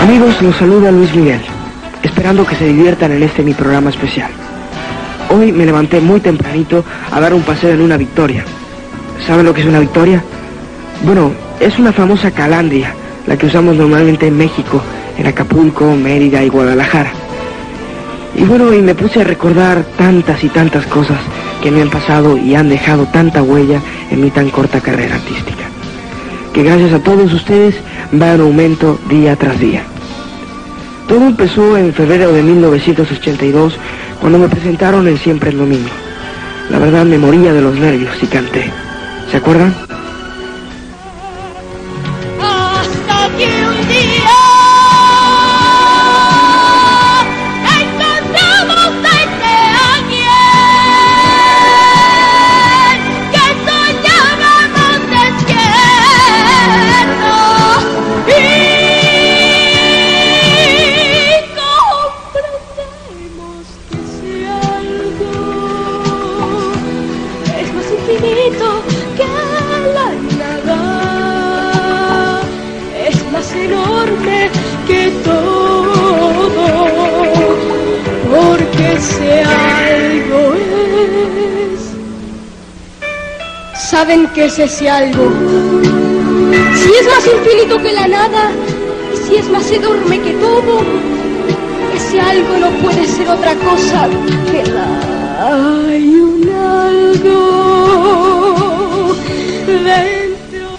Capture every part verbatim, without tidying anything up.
Amigos, los saluda Luis Miguel, esperando que se diviertan en este mi programa especial. Hoy me levanté muy tempranito a dar un paseo en una victoria. ¿Saben lo que es una victoria? Bueno, es una famosa calandria, la que usamos normalmente en México, en Acapulco, Mérida y Guadalajara. Y bueno, y me puse a recordar tantas y tantas cosas que me han pasado y han dejado tanta huella en mi tan corta carrera artística, que gracias a todos ustedes va en aumento día tras día. Todo empezó en febrero de mil novecientos ochenta y dos, cuando me presentaron en Siempre el Domingo. La verdad me moría de los nervios y canté. ¿Se acuerdan? Hasta que un día encontramos ese alguien que soñábamos despierto y comprendemos que ese algo es más infinito que la nada, es más enorme que todo, porque ese algo es. ¿Saben qué es ese algo? Si es más infinito que la nada, y si es más enorme que todo, ese algo no puede ser otra cosa que la... Hay un algo dentro.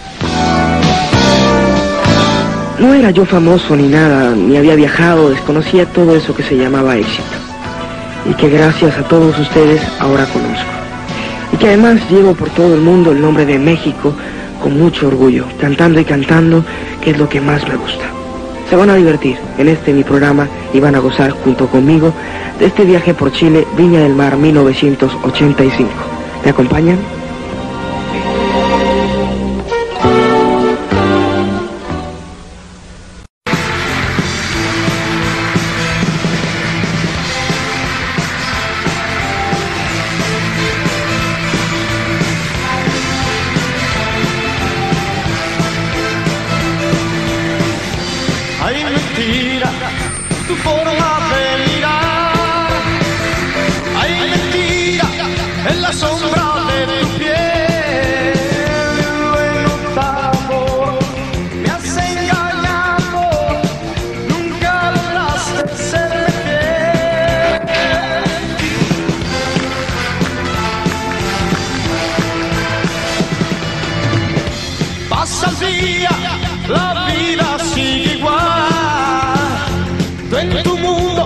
No era yo famoso ni nada, ni había viajado, desconocía todo eso que se llamaba éxito. Y que gracias a todos ustedes ahora conozco. Y que además llevo por todo el mundo el nombre de México con mucho orgullo, cantando y cantando, que es lo que más me gusta. Se van a divertir en este mi programa y van a gozar junto conmigo de este viaje por Chile, Viña del Mar mil novecientos ochenta y cinco. ¿Me acompañan? Hay mentira, tu forma de mirar. Hay mentira en la sombra de tu piel. Lo he notado, me has engañado. Nunca lograste serme fiel. Pasa el día, la vida sigue igual. En tu mundo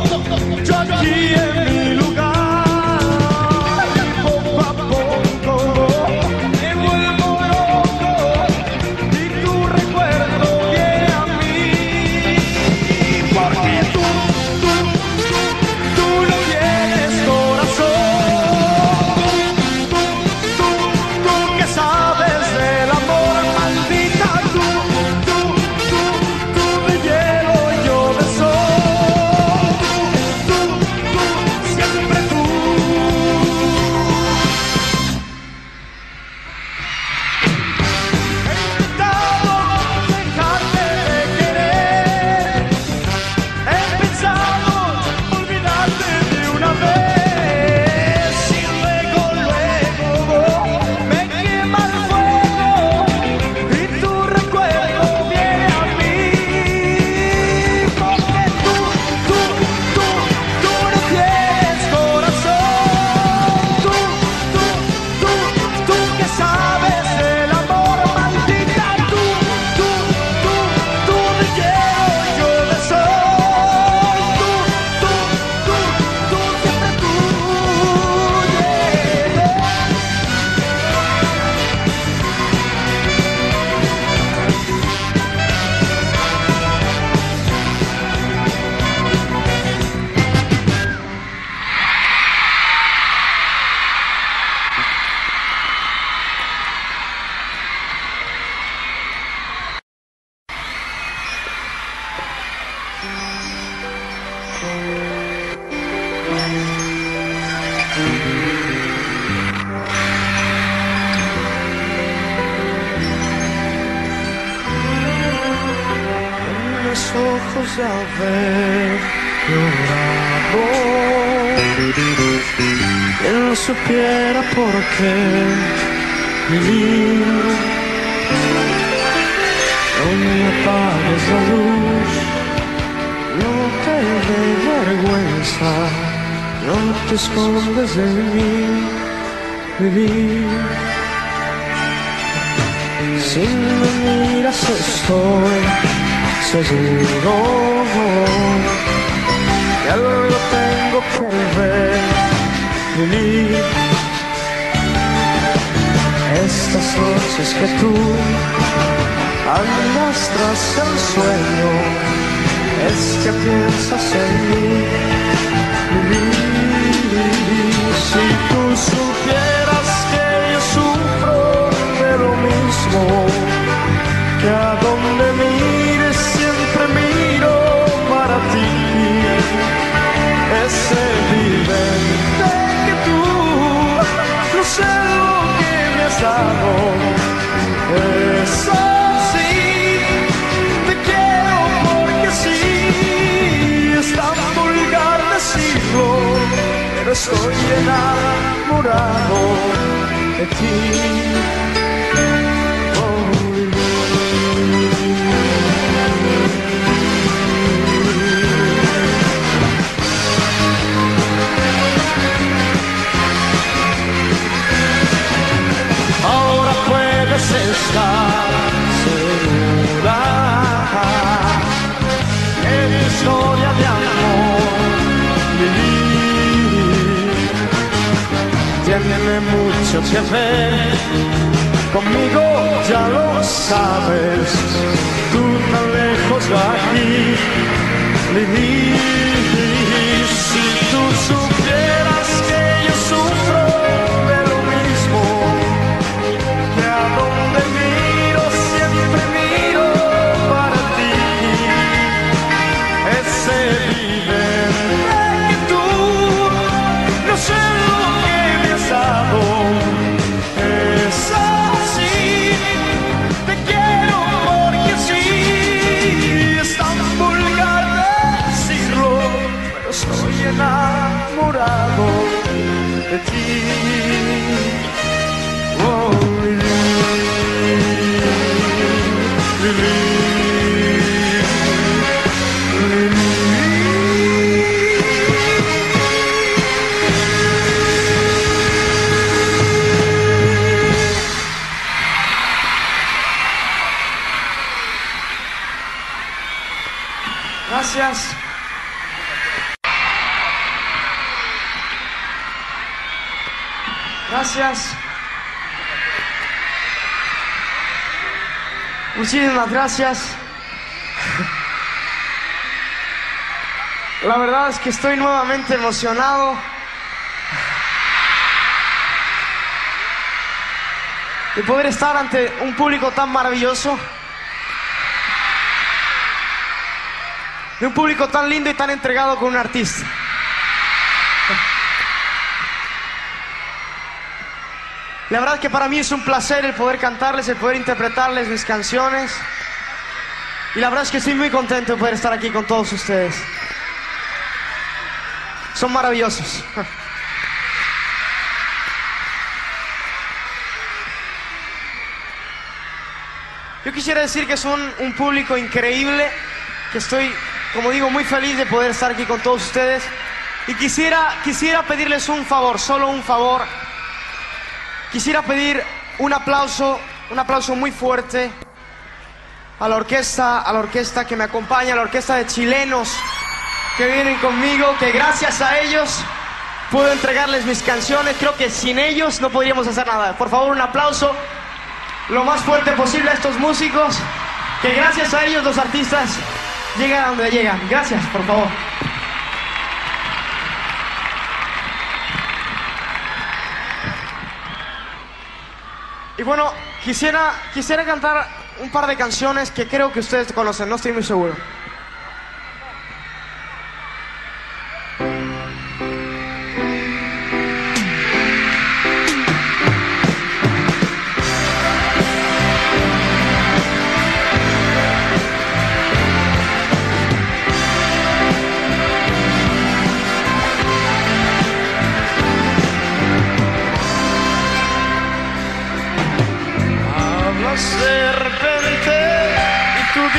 ojos de haber llorado. Quien no supiera por qué vivir. No me apagues la luz, no te dé vergüenza, no te escondes de mí, vivir. Si me miras estoy seguro que algo tengo que ver, vivir. Estas noches que tú andas tras el sueño, es que piensas en mí, vivir. Si tú supieras que yo sufro de lo mismo, que a donde mires siempre miro para ti, es evidente que tú no sé lo que me has dado. Eso sí, te quiero porque sí, es tan vulgar decirlo, pero estoy enamorado de ti. Ahora puedes estar segura que mi historia de amor vivir tiene mucho que ver conmigo, ya lo sabes, tú tan lejos de aquí vivir. Si tú supieras que yo sufro de lo mismo, que a donde miro siempre miro para ti, es evidente que tú no sé lo que me has dado. Es así, te quiero porque sí, es tan vulgar decirlo, pero estoy enamorado de ti. Oh, gracias. Gracias. Muchísimas gracias. La verdad es que estoy nuevamente emocionado de poder estar ante un público tan maravilloso, de un público tan lindo y tan entregado con un artista. La verdad que para mí es un placer el poder cantarles, el poder interpretarles mis canciones. Y la verdad es que estoy muy contento de poder estar aquí con todos ustedes. Son maravillosos. Yo quisiera decir que son un público increíble, que estoy, como digo, muy feliz de poder estar aquí con todos ustedes. Y quisiera, quisiera pedirles un favor, solo un favor. Quisiera pedir un aplauso, un aplauso muy fuerte a la orquesta, a la orquesta que me acompaña, a la orquesta de chilenos que vienen conmigo, que gracias a ellos puedo entregarles mis canciones. Creo que sin ellos no podríamos hacer nada. Por favor, un aplauso lo más fuerte posible a estos músicos, que gracias a ellos los artistas llegan a donde llegan. Gracias, por favor. Y bueno, quisiera, quisiera cantar un par de canciones que creo que ustedes conocen, no estoy muy seguro.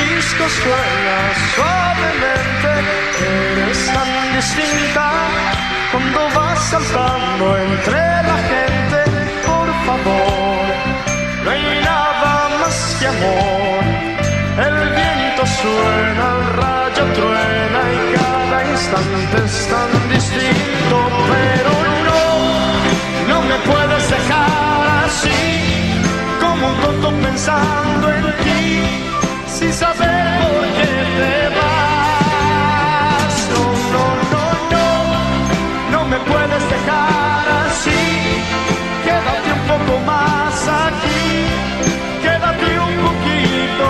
disco suena suavemente. Eres tan distinta cuando vas saltando entre la gente. Por favor, no hay nada más que amor. El viento suena, el rayo truena y cada instante es tan distinto. Pero no, no me puedes dejar así, como un tonto pensando en ti, sin saber por qué te vas. No, no, no, no, no me puedes dejar así. Quédate un poco más aquí, quédate un poquito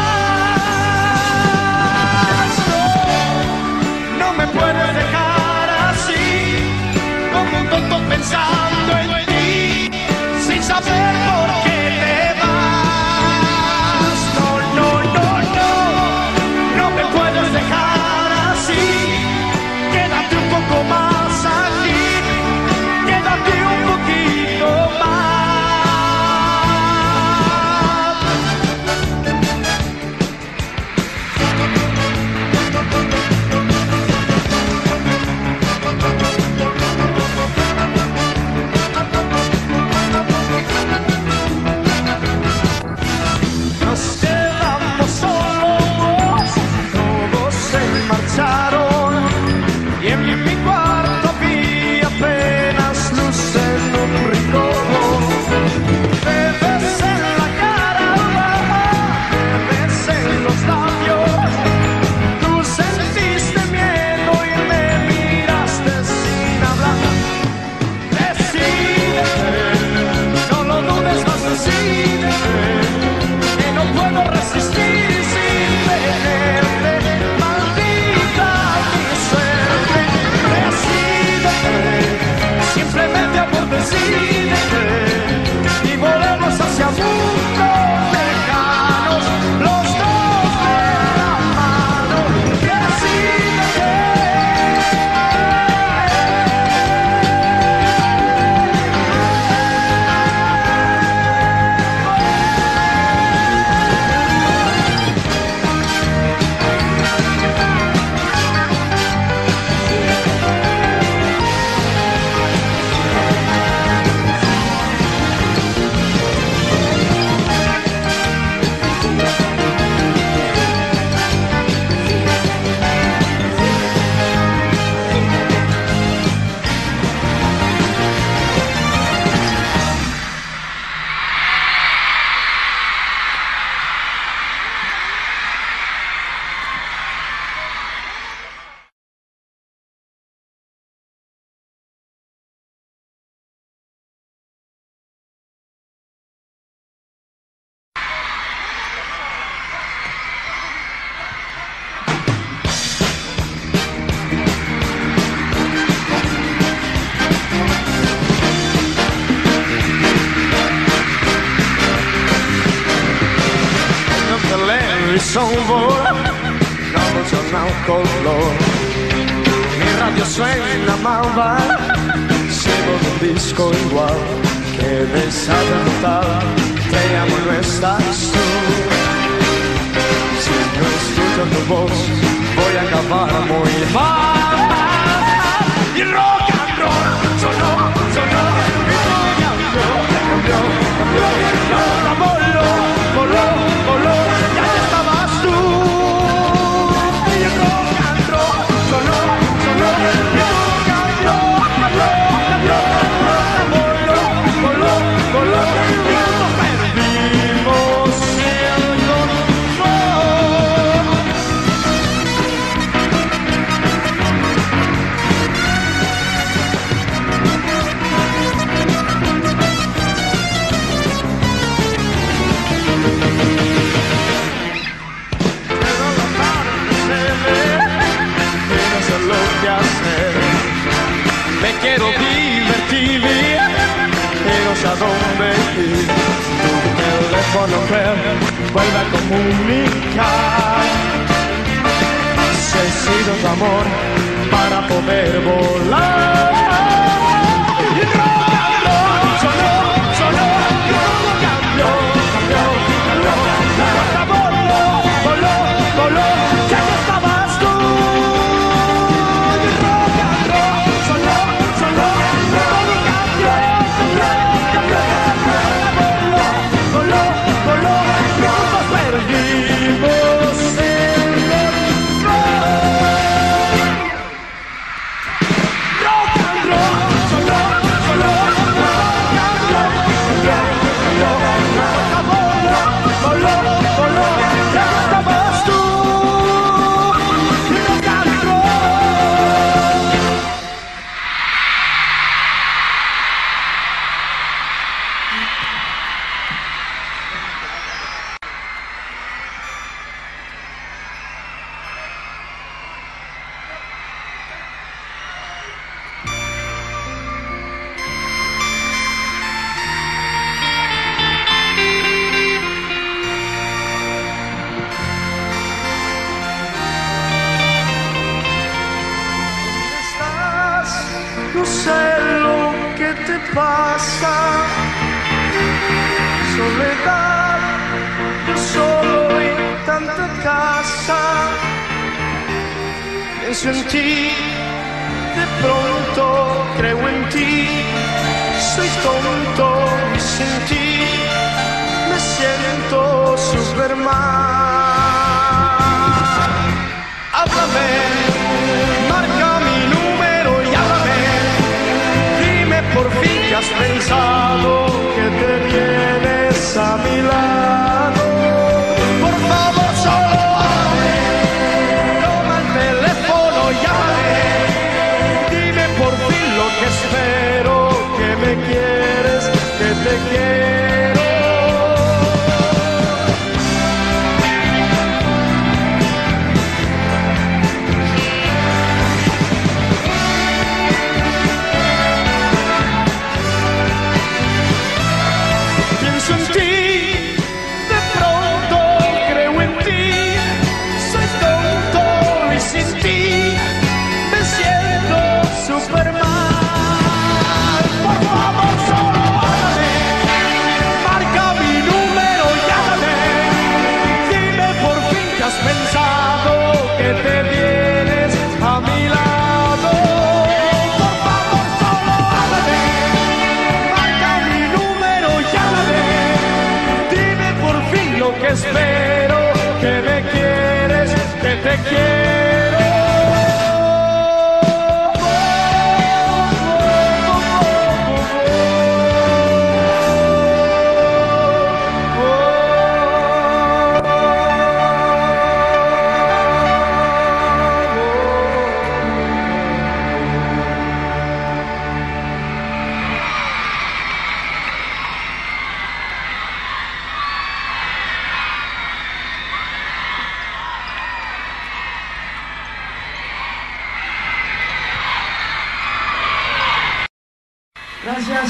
más. No, no me puedes dejar así, como un tonto pensando en ti, sin saber por qué te vas. No, no, no, no, no me puedes dejar así. Quédate un poco más aquí, quédate un poquito más. Nos quedamos solos, todos se marcharon y en mi cuarto había apenas luz en un rincón. Te besé en la cara, te besé en los labios. Tú sentiste miedo y me miraste sin hablar. Decídete, no lo dudes más, decídete, que no puedo resistir sin tenerte. Maldita mi suerte. Decídete, simplemente amor, decídete, y volvemos hacia mundos lejanos, los dos de la mano. Decídete. Televisor, no torna un color. Mi radio suena malva, sigo de un disco igual. Que desaventar, te amo, no estás tú. Si no escucho tu voz, voy a acabar muy mal. Y rock and roll sonó, sonó. Mi rock and roll cambió, cambió, cambió. Voló, voló, voló. Y ahí estabas tú. Y el rock and roll sonó, sonó. Mi rock and roll cambió, cambió, cambió. Voló, voló, voló. Y nos perdimos el control. Me quiero divertir, pero sé a dónde ir. Tu teléfono vuelve a comunicar. Necesito tu amor para poder volar. Y el rock and roll sonó, sonó. Y todo cambió, cambió, cambió. La puerta voló, voló. pasa. Soledad, yo solo en tanta casa. Pienso en ti, de pronto creo en ti. Soy tonto y sin ti me siento Superman. Háblame, marca mi número y háblame. Dime por fin que has pensado que te vienes a mi lado. Por favor, solo háblame. Toma el teléfono y háblame. Dime por fin lo que espero, que me quieres, que te quiero. Pienso en ti, de pronto creo en ti. Soy tonto y sin ti me siento Superman. Por favor, solo háblame. Marca mi número y háblame. Dime por fin que has pensado que te vienes a mi lado. Por favor, solo háblame. Marca mi número y háblame. Dime por fin lo que espero, que me quieres, que te quiero. Gracias.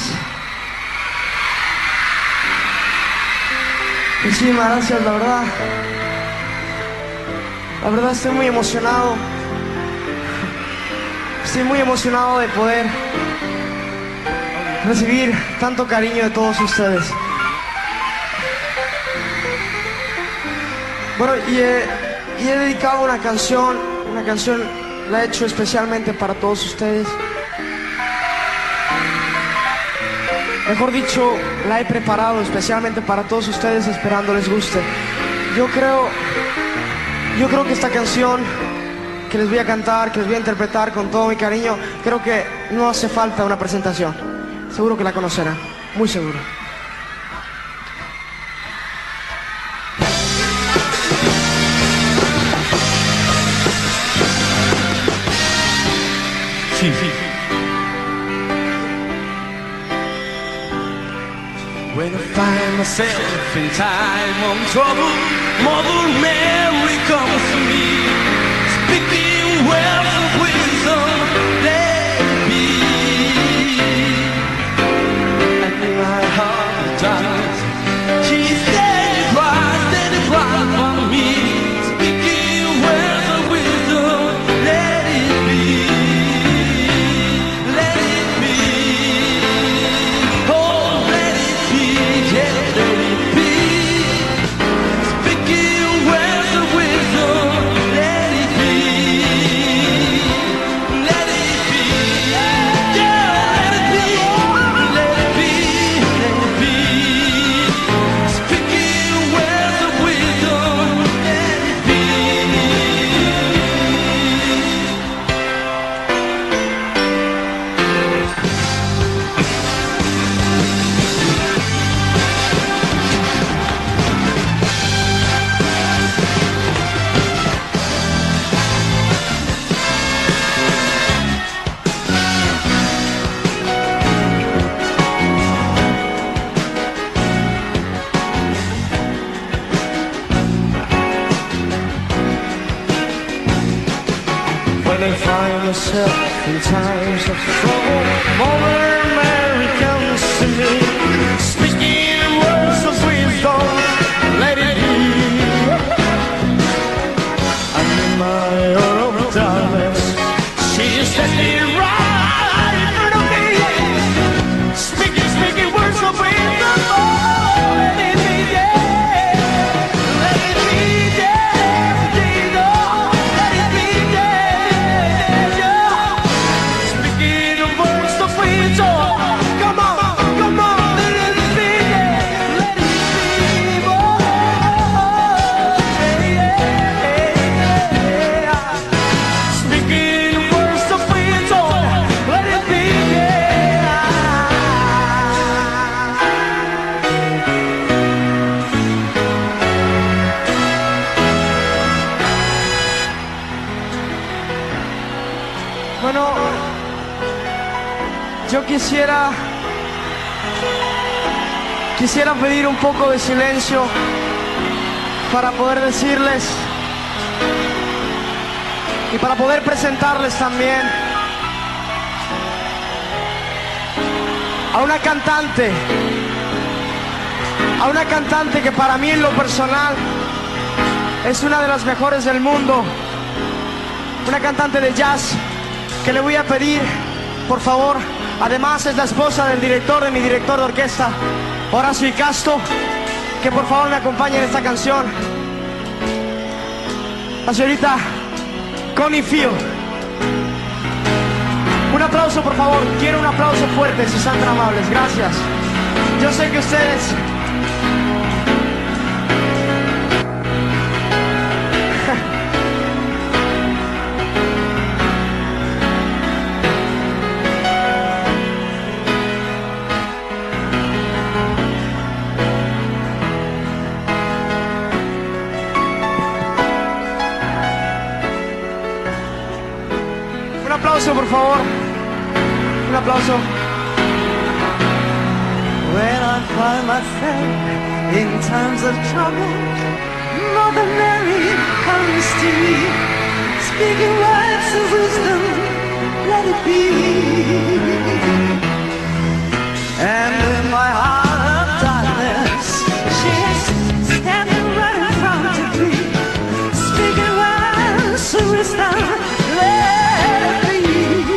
Muchísimas gracias, la verdad. La verdad estoy muy emocionado. Estoy muy emocionado de poder recibir tanto cariño de todos ustedes. Bueno, y he, y he dedicado una canción, una canción la he hecho especialmente para todos ustedes. Mejor dicho, la he preparado especialmente para todos ustedes, esperando les guste. Yo creo, yo creo que esta canción que les voy a cantar, que les voy a interpretar con todo mi cariño, creo que no hace falta una presentación. Seguro que la conocerán, muy seguro. Sí, sí. When I find myself in time of trouble, Mother Mary comes to me, speaking words of wisdom, let it be. And in my heart of darkness, she's steady bright, steady bright for me, speaking words of wisdom, let it be, let it be. Oh, let it be, yeah, let it be. Speaking words of wisdom, let it be, let it be, yeah, let it be, let it be, let it be. Speaking words of wisdom, let it be. When I find myself in times of trouble, Mother Mary comes to me, speaking words of wisdom, let it be. And in my hour of darkness, she set me right in front of me, Bueno, yo quisiera, quisiera pedir un poco de silencio para poder decirles y para poder presentarles también a una cantante, a una cantante que para mí en lo personal es una de las mejores del mundo, una cantante de jazz que le voy a pedir, por favor, además es la esposa del director, de mi director de orquesta, Horacio Icasto, que por favor me acompañe en esta canción. La señorita Connie Field. Un aplauso, por favor. Quiero un aplauso fuerte, si son tan amables. Gracias. Yo sé que ustedes... Un aplauso, por favor. Un aplauso. When I find myself in times of trouble, Mother Mary comes to me, speaking words of wisdom, let it be. And in my heart of darkness, she is standing right in front of me, speaking words of wisdom, let it be.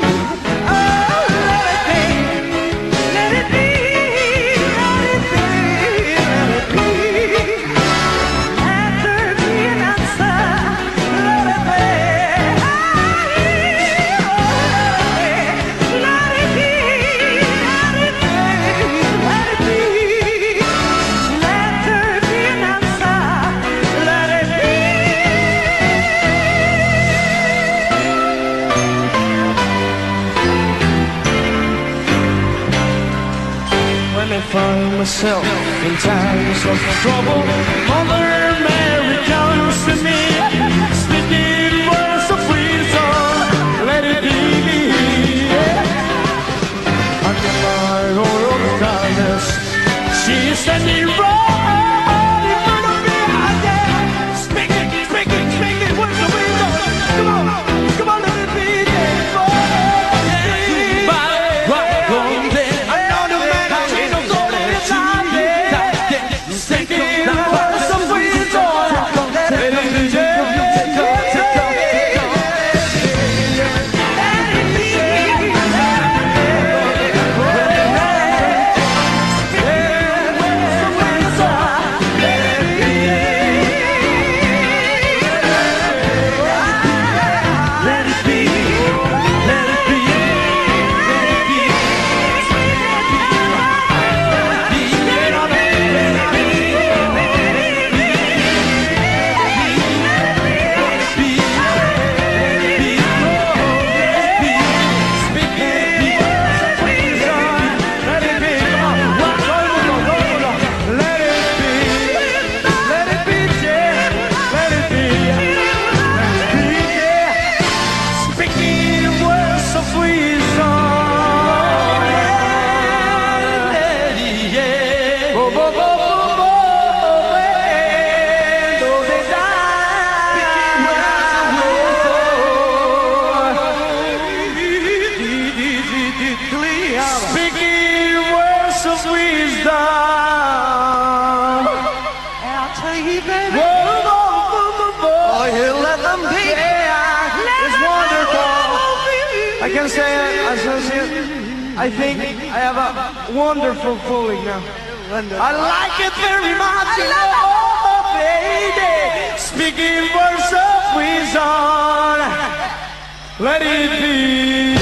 Find myself in times of trouble, Mother Mary comes to me, speaking words of wisdom, let it be. Under my oil of darkness, she is standing right in front of me. Yeah. Speaking, speaking, speaking words of wisdom. Come on, come on, let it be. I can say it, associate, I think I have a wonderful feeling now. I like it very much. Oh, baby, speaking words of wisdom, let it be.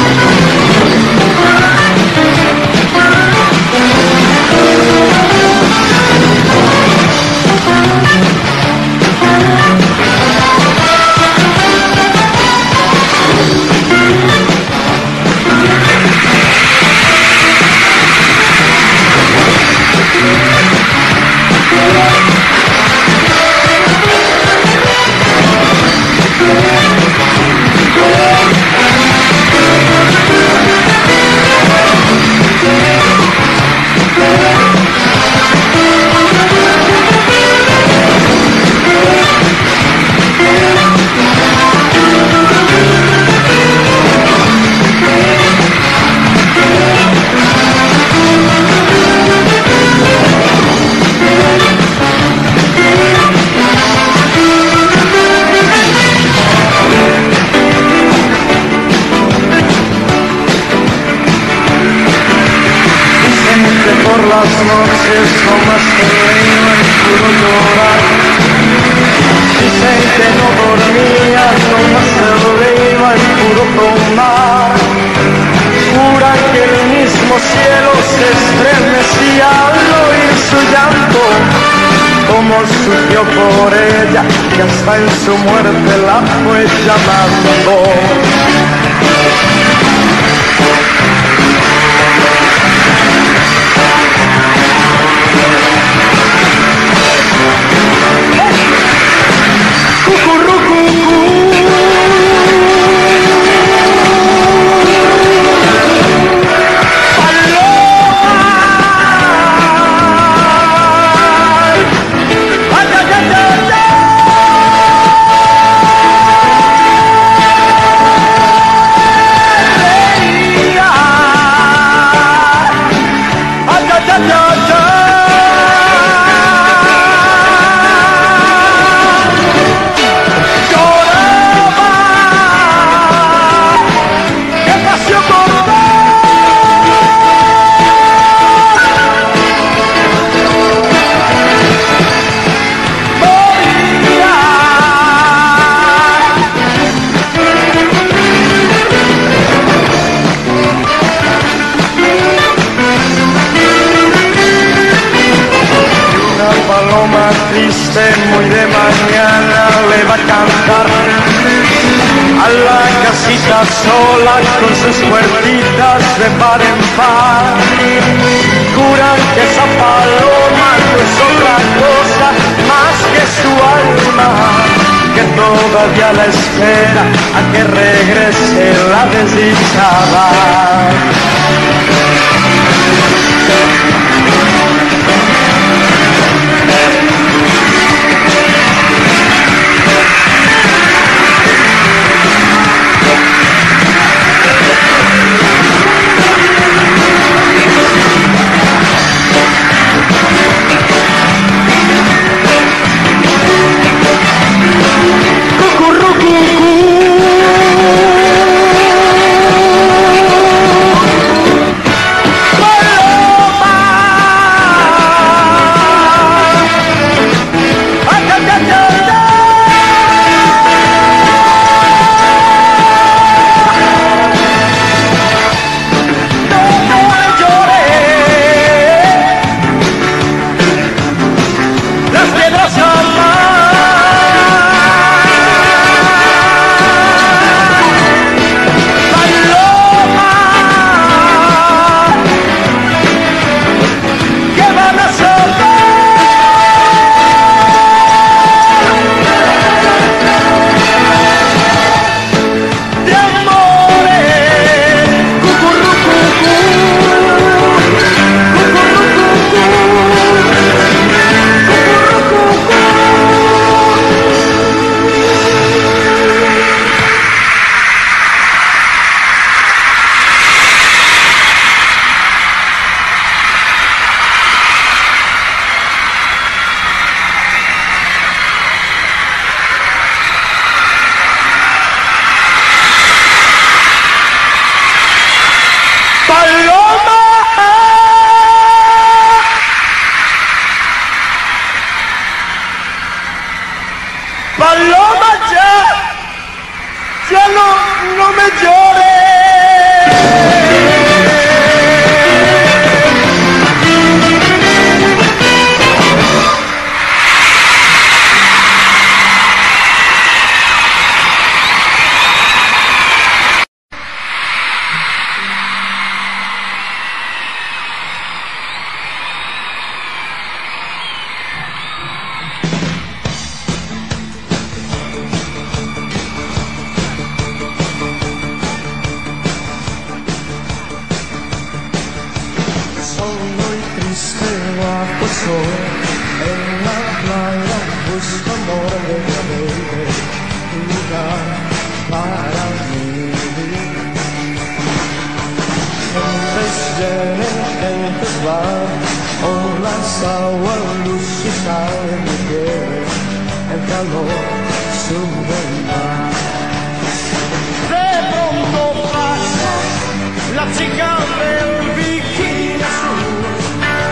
We'll be right back. por las noches nomás se iba en puro llorar. Dicen que no dormía, nomás se iba en puro tomar. Juran que el mismo cielo se estremecía al oír su llanto, como sufrió por ella, que hasta en su muerte la fue llamando. Muy de mañana le va a cantar a la casita sola con sus puertitas de par en par. Juran que esa paloma no es otra cosa más que su alma, que todavía la espera a que regrese la desdichada. Paloma, ya, ya no, no me llores. En la playa busco amor de mi baby, un lugar para mí. Gentes llenen, gentes van, olas, agua, luz y sal me quiere, el calor sube más. De pronto pasa la chica del bikini azul,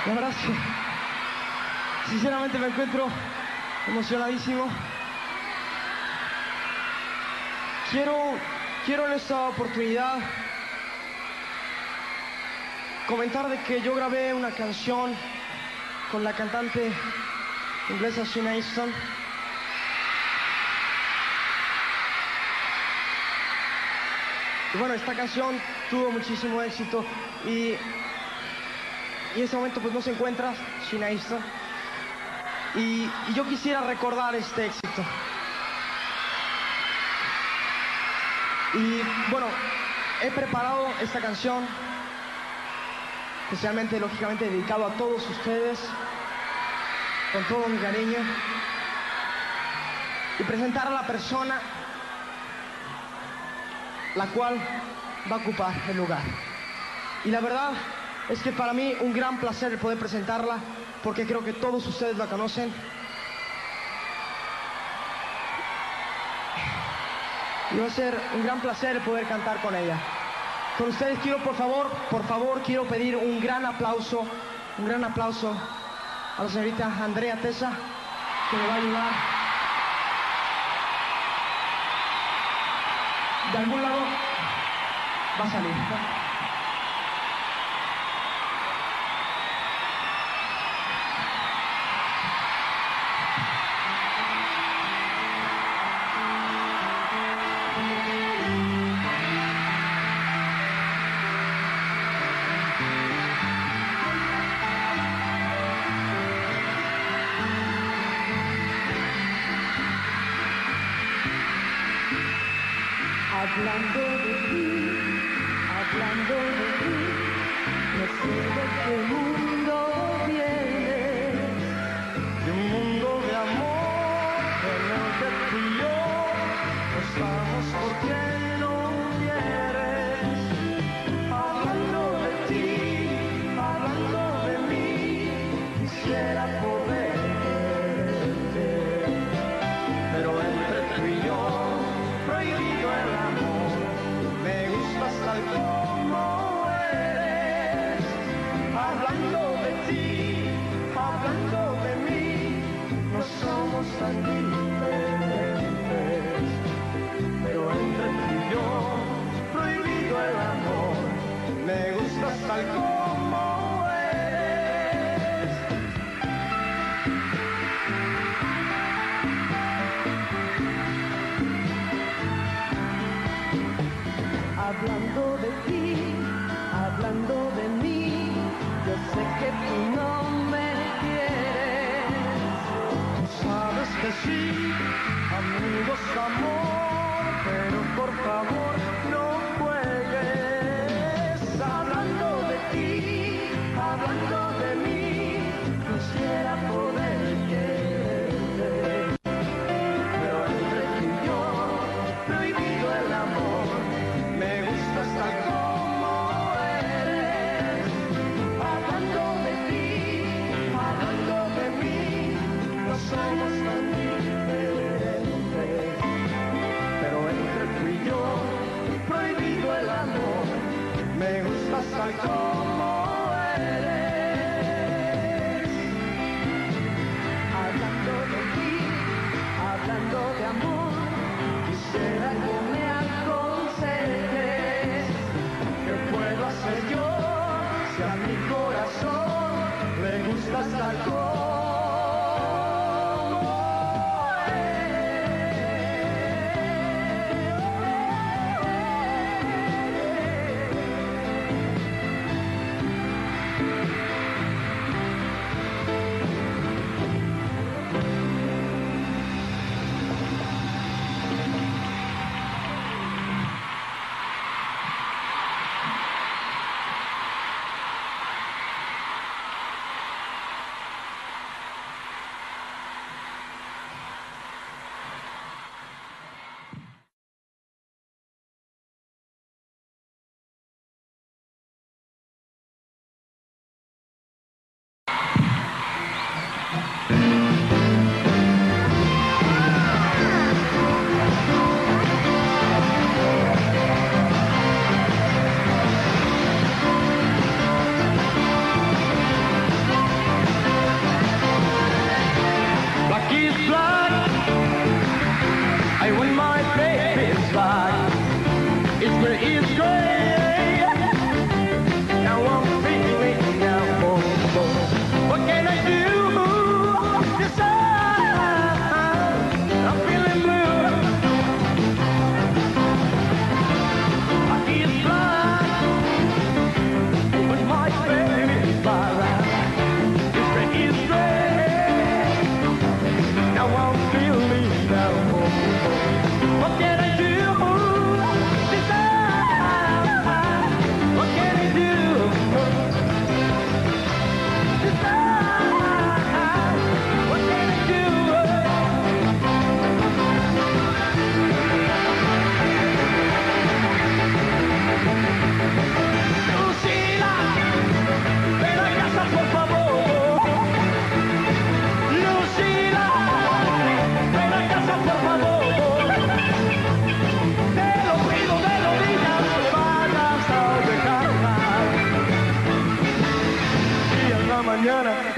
La verdad es que sinceramente me encuentro emocionadísimo. Quiero, quiero en esta oportunidad comentar de que yo grabé una canción con la cantante inglesa Sheena Easton. Y bueno, esta canción tuvo muchísimo éxito y, y en este momento pues no se encuentra Sheena Easton. Y, y yo quisiera recordar este éxito. Y bueno, he preparado esta canción especialmente, lógicamente, dedicado a todos ustedes, con todo mi cariño, y presentar a la persona la cual va a ocupar el lugar. Y la verdad es que para mí un gran placer el poder presentarla, porque creo que todos ustedes la conocen. Y va a ser un gran placer el poder cantar con ella. Con ustedes quiero, por favor, por favor, quiero pedir un gran aplauso, un gran aplauso a la señorita Andrea Tesa, que me va a ayudar. De algún lado va a salir, ¿no? Hablando de ti, hablando de ti, no sé de qué mundo vienes. De un mundo de amor en el que tú y yo no estamos porque no quieres. Hablando de ti, hablando de mí, quisiera poder quererte, pero entre tú y yo prohibido el amor, me gustas tal como eres. Hablando de ti, hablando de mí, no somos tan diferentes, pero entre tú y yo, prohibido el amor, me gustas tal como eres. Hablando de ti, hablando de mí, yo sé que tú no me quieres. Tú sabes que sí, amigos, amor, pero por favor no juegues. Hablando de ti, hablando de mí, quisiera poder quererte, pero entre tú y yo, prohibido el amor, me gustas tal como eres. hablando de ti, hablando de mí, No somos tan diferentes, pero entre tú y yo, prohibido el amor, me gustas tal como eres. hablando de ti, hablando de amor, quisiera comer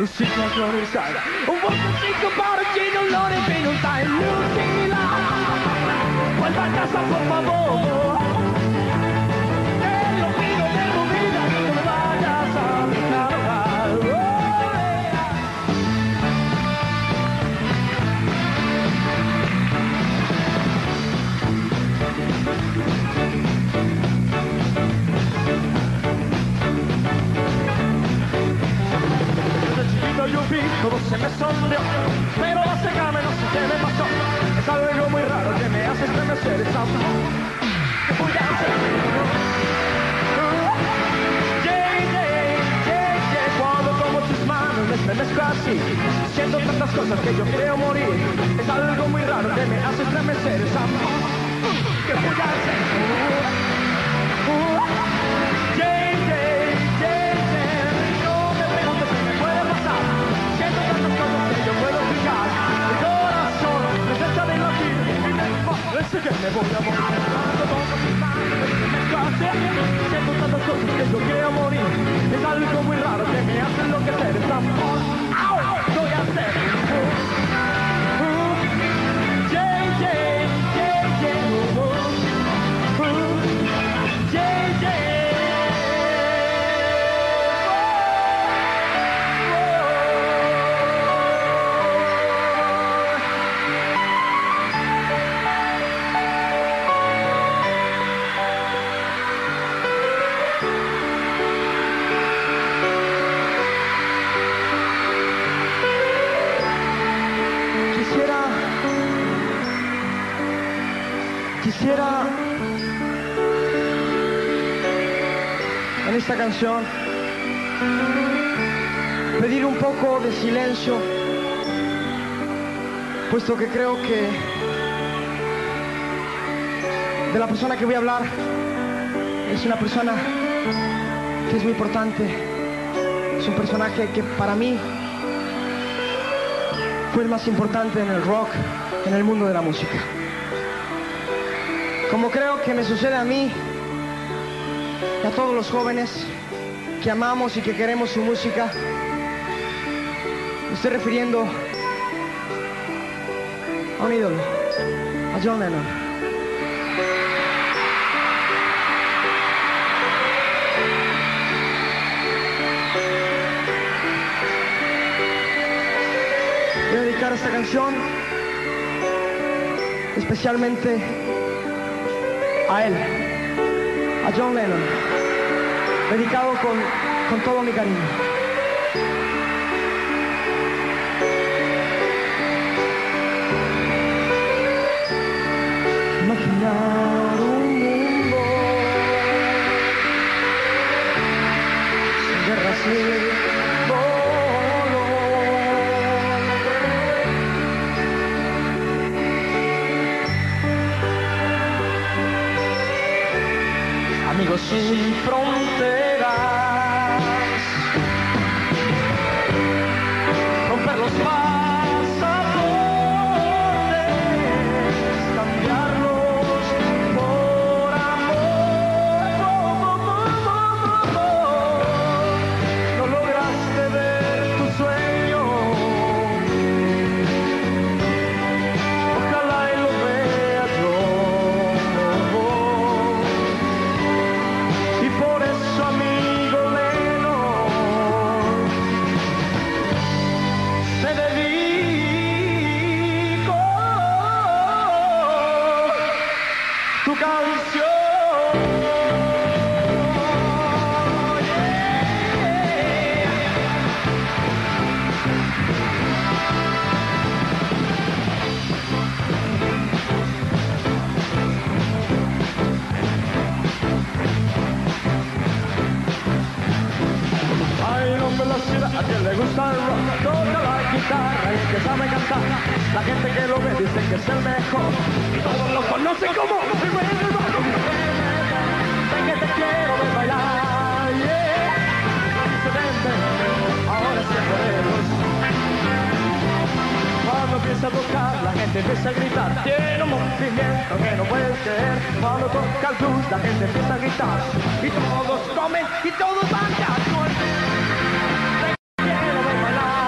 sincronizzare un bocconcino parigino non è venuta in l'ultima vuelva a casa por favor te lo pido de tu vida que no me vayas a dejar yo vi, todo se me sondeó, pero al acercarme no sé qué me pasó. Es algo muy raro que me hace estremecer esa amor. ¿Qué voy a hacer? Yeah, yeah, yeah, yeah. Cuando tomo tus manos me estremezco así. Siento tantas cosas que yo quiero morir. Es algo muy raro que me hace estremecer esa amor. ¿Qué voy a hacer? Yeah, yeah, yeah, yeah. No me preguntes qué me puede pasar. Siento tantas cosas que yo puedo explicar. Mi corazón no deja de latir y me parece que me voy a morir. Cuando tomo tus manos me estremezco así. Siento tantas cosas que yo quiero morir. Es algo muy raro que me hace enloquecer esta amor. ¡Au! ¿Qué voy a hacer? Uh, uh, yeah, yeah, yeah, yeah. Uh, uh, yeah, yeah. Quisiera en esta canción pedir un poco de silencio, puesto que creo que de la persona que voy a hablar es una persona que es muy importante, es un personaje que para mí fue el más importante en el rock, en el mundo de la música. Como creo que me sucede a mí y a todos los jóvenes que amamos y que queremos su música, me estoy refiriendo a un ídolo, a John Lennon. Voy a dedicar esta canción especialmente a él, a John Lennon, dedicado con, con todo mi cariño. Imaginar un mundo sin guerras ni dolor, amigos sin fronteras, romper los pasaportes, cambiarlos por amor. No lograste ver tu sueño, ojalá y lo vea yo. Y por eso, amigo Lennon, te dedico tu canción. Hay un hombre en la ciudad a quien le gusta el rock, toca la guitarra y que sabe cantar. La gente que lo ve dice que es el mejor y todos lo conocen como el rey del rock. Sé que te quiero ver bailar, yeah. Dice vente, ahora sí podemos. Cuando empieza a tocar, la gente empieza a gritar. Tiene un movimiento que no puedes creer. Cuando toca el blues, la gente empieza a gritar. Y todos comen y todos bailan. Te quiero ver bailar.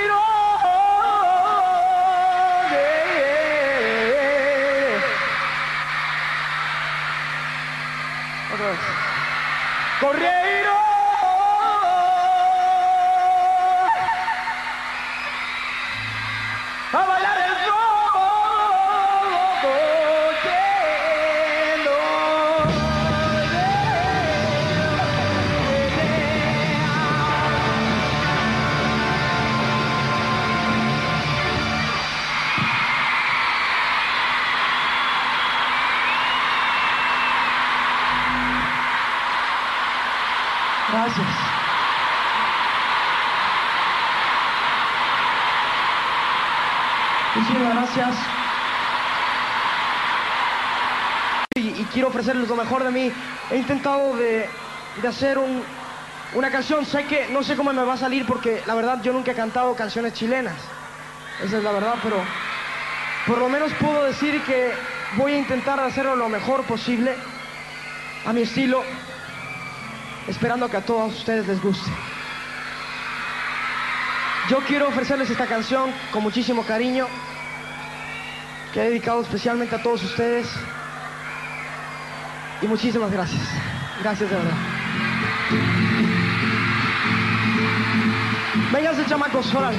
Corrieiro. Otra vez. Corrieiro. A bailar el robo. Gracias. Muchísimas gracias. Y, y quiero ofrecerles lo mejor de mí. He intentado de, de hacer un, una canción. Sé que no sé cómo me va a salir porque la verdad yo nunca he cantado canciones chilenas. Esa es la verdad, pero por lo menos puedo decir que voy a intentar hacerlo lo mejor posible, a mi estilo, esperando que a todos ustedes les guste. Yo quiero ofrecerles esta canción con muchísimo cariño, que he dedicado especialmente a todos ustedes. Y muchísimas gracias. Gracias de verdad. Vénganse, chamacos, órale.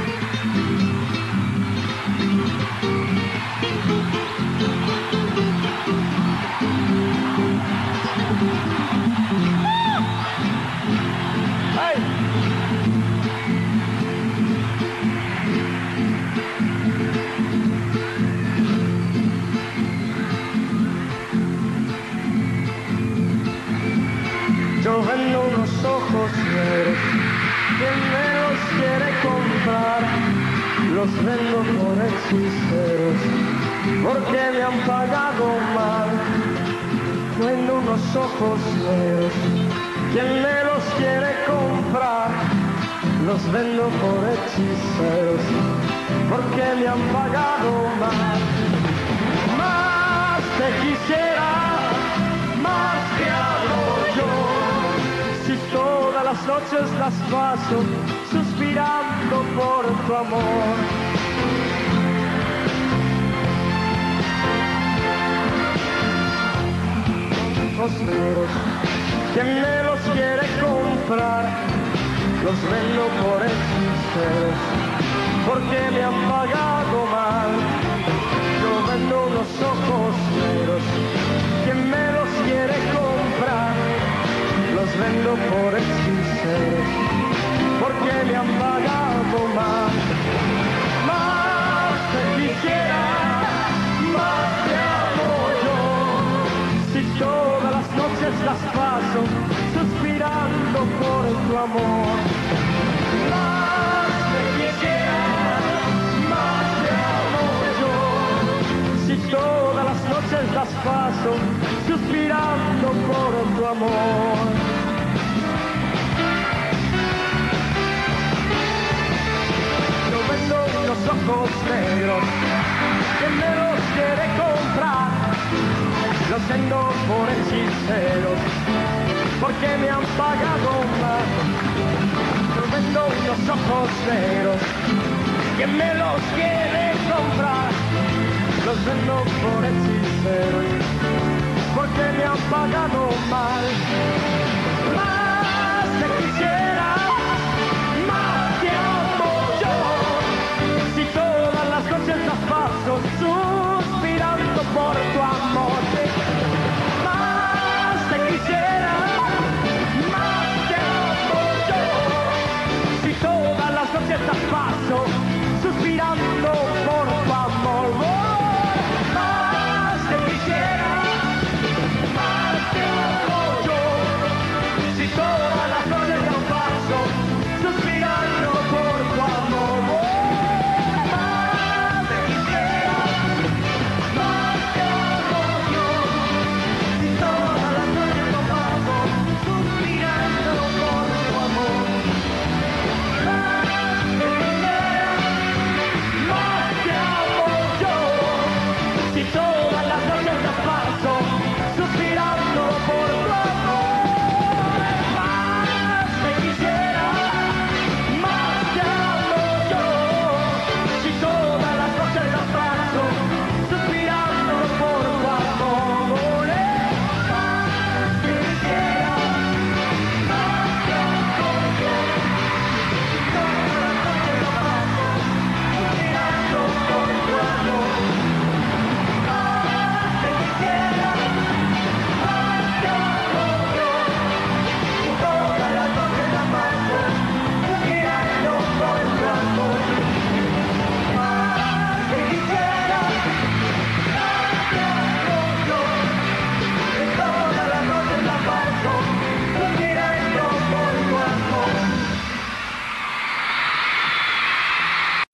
Yo vendo unos ojos negros, quien me los quiere comprar, los vendo por hechiceros, porque me han pagado mal. Vendo unos ojos negros, quien me los quiere comprar, los vendo por hechiceros, porque me han pagado mal. Más te quisiera, más te amo yo. Si todas las noches las paso suspirando por tu amor. Ojos negros, quien me los quiere comprar, los vendo por hechiceros, porque me han pagado mal. Yo vendo unos ojos negros, quien me los quiere comprar, los vendo por hechiceros, porque me han pagado más. Más te quisiera, más te amo yo. Si todas las noches las paso suspirando por tu amor. Más te quisiera, más te amo yo. Si todas las noches las paso suspirando por tu amor. Yo vendo unos ojos negros, quien me los quiere comprar, los vendo por hechiceros, porque me han pagado más. Yo vendo unos ojos negros, quien me los quiere comprar, los vendo por hechiceros, porque me han pagado mal. Más te quisiera, más te amo yo. Si todas las noches las paso suspirando por tu amor. Más te quisiera, más te amo yo. Si todas las noches las paso suspirando por tu amor. Más te quisiera, más te amo yo.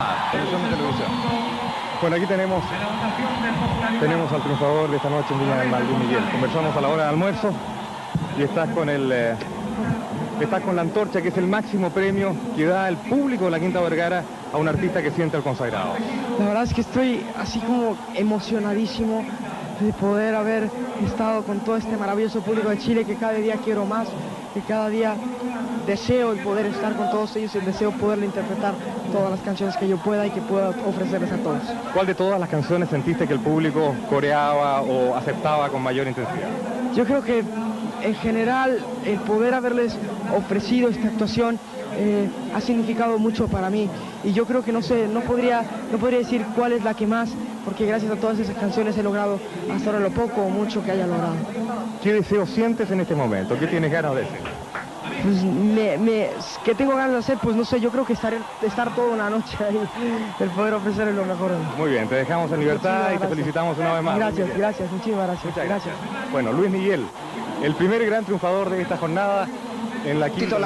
Televisión de televisión. Bueno, aquí tenemos tenemos al triunfador de esta noche en Viña del Mar, Luis Miguel. Conversamos a la hora de almuerzo y estás con el eh, estás con la antorcha, que es el máximo premio que da el público de la Quinta Vergara a un artista que siente el consagrado. La verdad es que estoy así como emocionadísimo de poder haber estado con todo este maravilloso público de Chile, que cada día quiero más, que cada día deseo el poder estar con todos ellos y deseo poderle interpretar todas las canciones que yo pueda y que pueda ofrecerles a todos. ¿Cuál de todas las canciones sentiste que el público coreaba o aceptaba con mayor intensidad? Yo creo que en general el poder haberles ofrecido esta actuación eh, ha significado mucho para mí, y yo creo que no sé, no podría, no podría decir cuál es la que más, porque gracias a todas esas canciones he logrado hasta ahora lo poco o mucho que haya logrado. ¿Qué deseo sientes en este momento? ¿Qué tienes ganas de hacer? Pues me, me, ¿qué tengo ganas de hacer? Pues no sé, yo creo que estar, estar toda una noche ahí, el poder ofrecerles lo mejor. Muy bien, te dejamos en libertad y te felicitamos una vez más. Gracias, gracias, muchísimas gracias. Muchas gracias. gracias. Bueno, Luis Miguel, el primer gran triunfador de esta jornada en la quinta.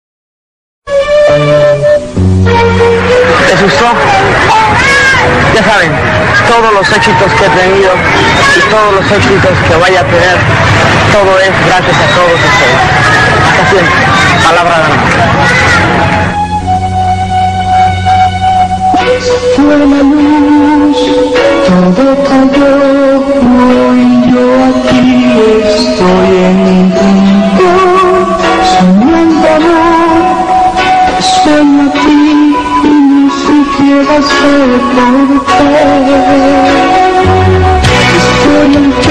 ¿Te asustó? Ya saben, todos los éxitos que he tenido y todos los éxitos que vaya a tener, todo es gracias a todos ustedes. Hasta siempre. Palabra de honor. Fue la luz, todo cayó, y yo aquí estoy en mi rincón, soñando amor, sueño a ti y ni siquiera sé por qué. Estoy en